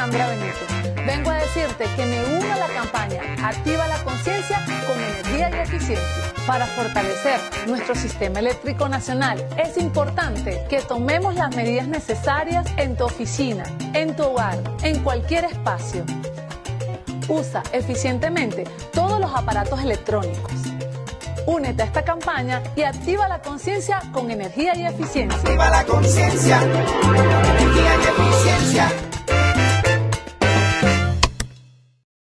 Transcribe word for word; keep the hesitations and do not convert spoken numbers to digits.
Alejandra Benítez. Vengo a decirte que me uno a la campaña Activa la Conciencia con Energía y Eficiencia. Para fortalecer nuestro sistema eléctrico nacional, es importante que tomemos las medidas necesarias en tu oficina, en tu hogar, en cualquier espacio. Usa eficientemente todos los aparatos electrónicos. Únete a esta campaña y activa la conciencia con energía y eficiencia. Activa la conciencia, energía y eficiencia.